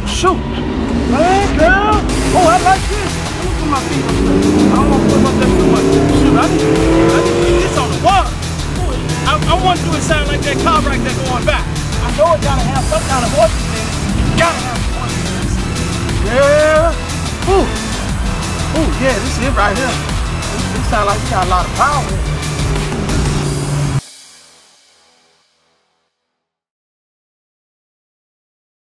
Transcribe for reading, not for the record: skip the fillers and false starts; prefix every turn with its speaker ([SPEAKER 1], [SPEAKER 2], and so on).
[SPEAKER 1] Shoot. Man, girl. Oh, I like this. Let me put my feet up there. I don't want to put them up there too much. Shoot, I need to get this on the water. I want to do it sound like that car right there going back. I know it gotta have some kind of horses in it. Gotta have some horses in it. Yeah. Ooh. Ooh, yeah, this is it right here. This sounds like it's got a lot of power in it.